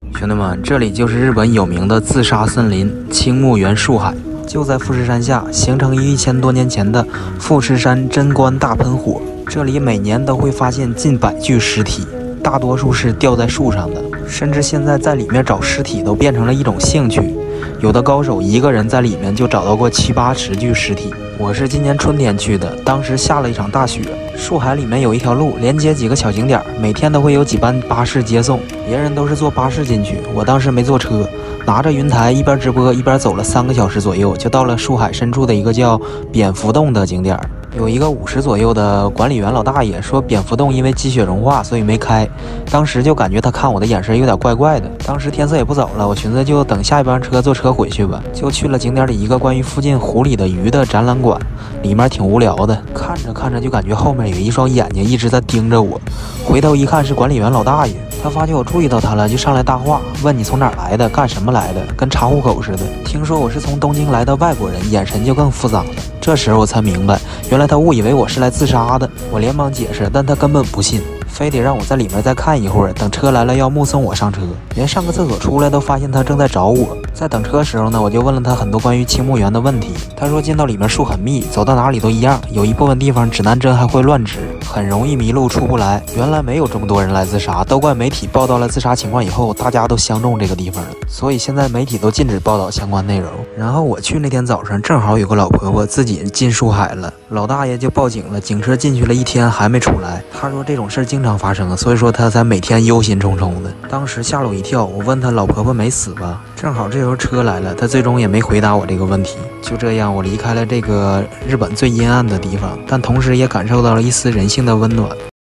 兄弟们，这里就是日本有名的自杀森林青木原树海，就在富士山下，形成于1000多年前的富士山真棺大喷火。这里每年都会发现近100具尸体，大多数是吊在树上的，甚至现在在里面找尸体都变成了一种兴趣。有的高手一个人在里面就找到过70、80具尸体。我是今年春天去的，当时下了一场大雪，树海里面有一条路连接几个小景点，每天都会有几班巴士接送，别人都是坐巴士进去，我当时没坐车，拿着云台一边直播一边走了3个小时左右，就到了树海深处的一个叫蝙蝠洞的景点。有一个50左右的管理员老大爷说，蝙蝠洞因为积雪融化，所以没开。当时就感觉他看我的眼神有点怪怪的。当时天色也不早了，我寻思就等下一班车坐车回去吧，就去了景点里一个关于附近湖里的鱼的展览馆，里面挺无聊的，看着看着就感觉后面有一双眼睛一直在盯着我，回头一看是管理员老大爷，他发觉我注意到他了，就上来搭话，问你从哪儿来的，干什么来的，跟查户口似的。听说我是从东京来的外国人，眼神就更复杂了。这时候我才明白，原来他误以为我是来自杀的。我连忙解释，但他根本不信，非得让我在里面再看一会儿，等车来了要目送我上车。连上个厕所出来都发现他正在找我。在等车时候呢，我就问了他很多关于青木原的问题。他说进到里面树很密，走到哪里都一样，有一部分地方指南针还会乱指，很容易迷路出不来。原来没有这么多人来自杀，都怪媒体报道了自杀情况以后，大家都相中这个地方了，所以现在媒体都禁止报道相关内容。然后我去那天早上正好有个老婆婆自己进树海了，老大爷就报警了，警车进去了1天还没出来。他说这种事经常发生，所以说他才每天忧心忡忡的。当时吓了我一跳，我问他老婆婆没死吧？正好这时候车来了，他最终也没回答我这个问题。就这样我离开了这个日本最阴暗的地方，但同时也感受到了一丝人性的温暖。